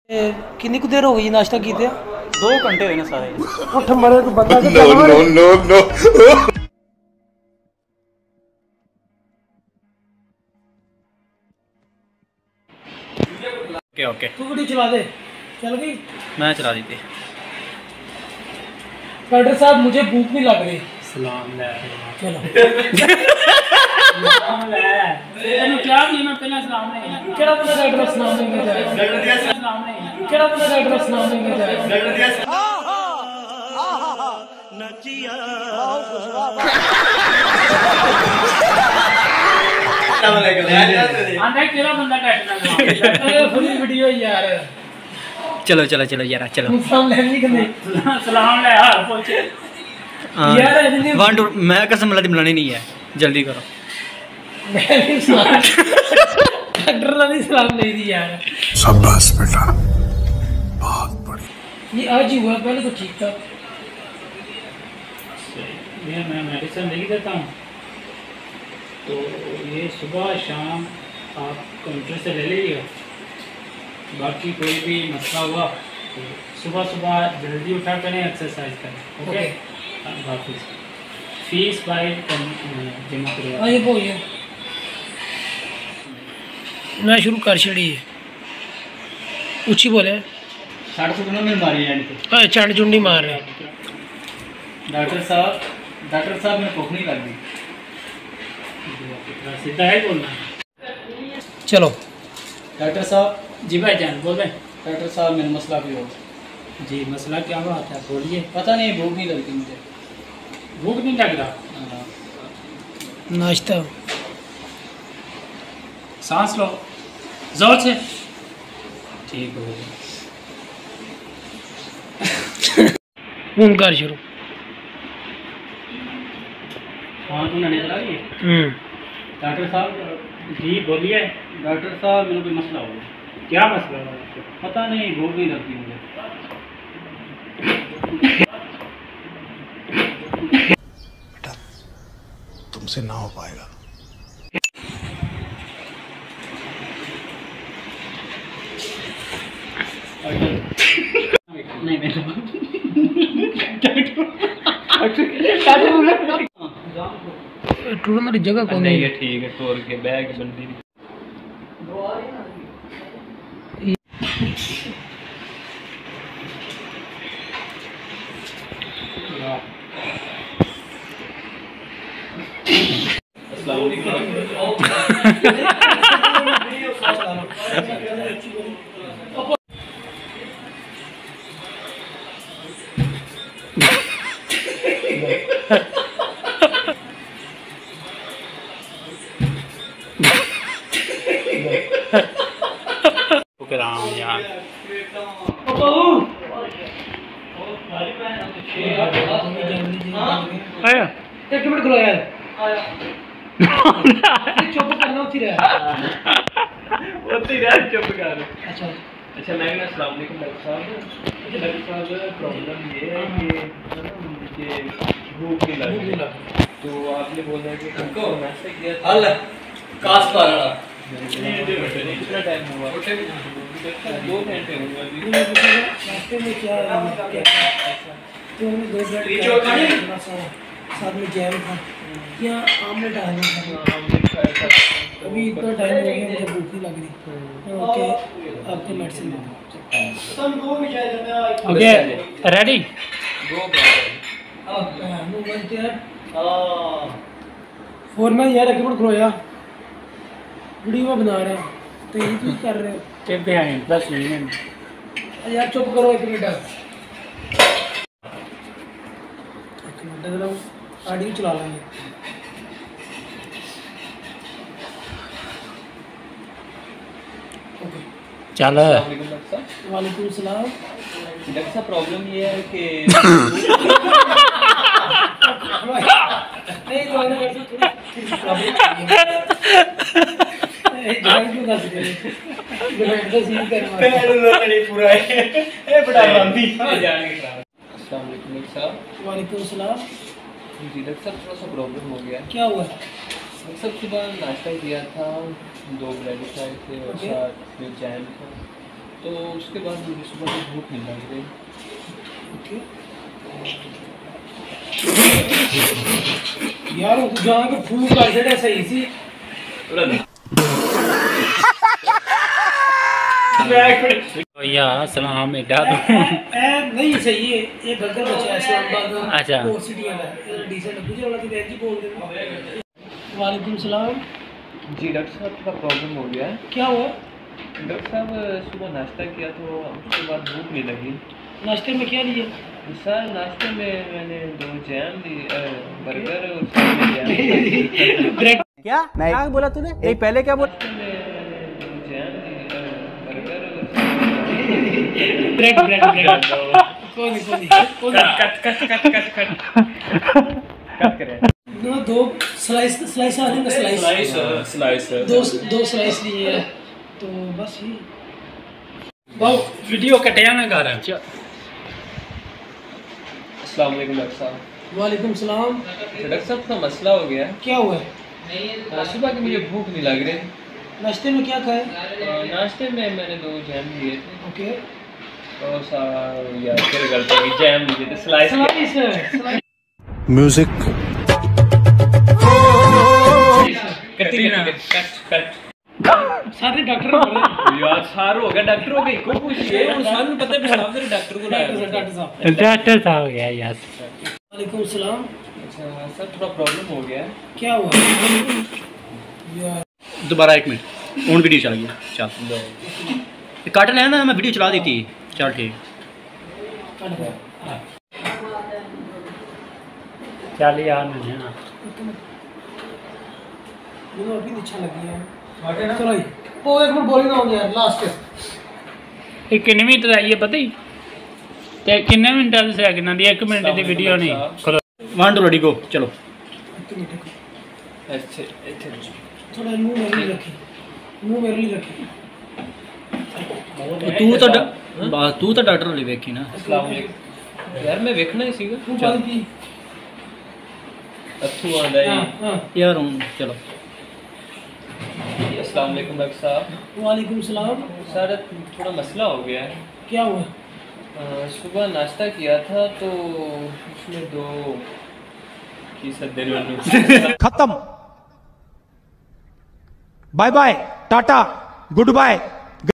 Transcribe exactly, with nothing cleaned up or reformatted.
कितनी कुछ देर हो गई नाश्ता कीते? दो घंटे हुए ना सारे। उठ मरे तो बंदा के no no no no okay okay तू वीडियो चला दे। चल गई? मैं चला दी थी। डॉक्टर साहब मुझे भूख नहीं लग रही। सलाम ले चलो सलाम ले तेनू क्या भी मैं पहले सलाम नहीं केड़ा बंदा डॉक्टर सलाम नहीं जाए डॉक्टर दिया सलाम नहीं केड़ा बंदा डॉक्टर सलाम नहीं जाए डॉक्टर दिया नचिया आंदा केड़ा बंदा डॉक्टर अरे फुल वीडियो यार। चलो चलो चलो यार चलो सलाम लेनी कि नहीं? सलाम ले हां पहुंचे यार इतनी वन टू मैं कसम अल्लाह दी बुलानी नहीं है जल्दी करो। मैं भी सलाम डॉक्टर ने नहीं सलाम ले दी यार। शाबाश बेटा बहुत बढ़िया। ये आज ही हुआ पहले तो ठीक था। मैं मैं मेडिसिन लिख देता हूँ तो ये सुबह शाम आप काउंटर से ले लीजिएगा। बाकी कोई भी मसला हुआ तो सुबह सुबह जल्दी उठा करें एक्सरसाइज करें। ओके वापस फीस बाय जमा करेगा। हाँ ये वो ये मैं शुरू कर छड़ी है ऊँची बोले साढ़े सौ में मारी यानी तो हाँ चंड चुंडी मार रहे डॉक्टर साहब डॉक्टर साहब ने भूख नहीं लग दी सीधा है बोलना। चलो डॉक्टर साहब जी भाई जान बोल रहे डॉक्टर साहब मेरा मसला भी हो जी मसला क्या बात है बोलिए। पता नहीं भूख नहीं लगती मुझे। भूख नहीं लग रहा? नाश्ता सांस लो जोर से ठीक हो गया। हूँ कर शुरू हाँ तू नजर आ रही है? हम्म डॉक्टर साहब जी बोलिए। डॉक्टर साहब मेरा कोई मसला हो गया। क्या मसला है आपको? पता नहीं भूख नहीं लगती मुझे। बेटा तुमसे ना हो पाएगा। नहीं मैं टूटने वाली जगह कौन नहीं है? है ठीक है तोड़ के बैग बंदी राम यार आया एक मिनट खलो यार आया चुप करना उठी रहा उठी रहा चुप कर। अच्छा अच्छा मैं ना अस्सलाम वालेकुम डॉक्टर साहब। अच्छा डॉक्टर साहब प्रॉब्लम ये है कि मुझे भूख नहीं लग रही तो आपने बोला कि हमको मैसेज किया था हल कास पर कितना टाइम हुआ? दो घंटे हो गए। नाश्ते में क्या तो हमें दो ब्रेड साथ में जैम था क्या आमलेट आ गया अभी इतना टाइम हो गया मुझे भूख नहीं लग रही ओके आपको मेडिसिन दे ओके रेडी फोरमैन यार एक मिनट खड़ो यार वीडियो बना रहे हैं तो यही तुम कर रहे हो टिप बिहाइंड दस मिनट यार चुप करो एक मिनट एक मिनट जरा ऑडियो चला लेंगे। चल वालेकुम सलाम। डॉक्टर साहब प्रॉब्लम ये है कि नहीं तो मैंने कैसे जान क्यों दस दे डिवाइड तो सीन करवा पैर नहीं पूरा है ए बड़ा बांधी जाने के खराब। अस्सलाम वालेकुम डॉक्टर साहब। वालेकुम सलाम। जी डॉक्टर साहब थोड़ा सा प्रॉब्लम हो गया। क्या हुआ? डॉक्टर साहब सुबह नाश्ता किया था दो ब्रेड खाए थे और साथ में जैम था तो उसके बाद मुझे सुबह से भूख नहीं लग रही। यार वो जहाँ के फूल का जड़ा सही सी या सलाम बेटा ए, नहीं सही है ये बर्गर बचा है इस्लामाबाद अच्छा और सिटी वाला ये डिसेंट है मुझे वाला तो वेज ही बोल देना। वालेकुम सलाम जी डॉक्टर साहब का प्रॉब्लम हो गया है। क्या हुआ? डॉक्टर साहब सुबह नाश्ता किया तो उसके बाद भूख नहीं लगी। नाश्ते में क्या लिया? सर नाश्ते में मैंने दो जैम ली, बर्गर और साथ में जैम। ब्रेड क्या क्या बोला तूने? नहीं पहले क्या बोला? नाश्ते में मैंने दो जैम ली, बर्गर और ब्रेड ब्रेड ब्रेड कोई नहीं कोई नहीं cut cut cut cut cut cut करें। ना दो स्लाइस स्लाइस आ रहे हैं स्लाइस स्लाइस दो दो स्लाइस लिए हैं तो बस ये बहुत वीडियो कटिया ना कर अस्सलाम वालेकुम डॉक्टर साहब। वालेकुम सलाम। डॉक्टर साहब का मसला हो गया है। क्या हुआ है? सुबह की मुझे भूख नहीं लग रही। नाश्ते में क्या खाए? नाश्ते में मैंने दो जैम लिए थे ओके और सा या फिर गलती की जैम लिए थे स्लाइस स्लाइस है म्यूजिक कट कट कट सारे डॉक्टर बोल रहे हैं यार सार हो गया डॉक्टर हो गई को पूछिए और सानू पता है पेशाब से डॉक्टर को लाया डॉक्टर साहब। डॉक्टर साहब हो गया यार वालेकुम सलाम। अच्छा सर थोड़ा प्रॉब्लम हो गया है। क्या हुआ? यार दोबारा एक मिनट ऑन वीडियो चल गया चल काट लेना ना मैं वीडियो चला दी थी चल ठीक कट गया चल यार नहीं ना मुझे अभी अच्छा लगी है चलो ये वो एक मिनट बोली ना हो गया लास्ट ਇਹ ਕਿੰਨੇ ਮਿੰਟ ਦਾ ਇਹ ਪਤਾ ਹੀ ਤੇ ਕਿੰਨੇ ਮਿੰਟਾਂ ਦੀ ਸੈਕਿੰਡਾਂ ਦੀ ਇੱਕ ਮਿੰਟ ਦੀ ਵੀਡੀਓ ਨਹੀਂ ਖਲੋ वन टू रेडी गो चलो अच्छा इथे थोड़ा मुंह मेरे लिए रखी मुंह मेरे लिए रखी तू तो डा- बस तू तो डॉक्टर वाली वेखी ना अस्सलाम वालेकुम यार मैं देखना ही सीगा तू पानी पी अथू आंदा हाँ है। हाँ यार हूँ चलो अस्सलाम वालेकुम डॉक्टर साहब। वालेकुम सलाम। सर थोड़ा मसला हो गया है। क्या हुआ? अ, सुबह नाश्ता किया था तो उसमें दो की सद्दे खत्म bye bye tata good bye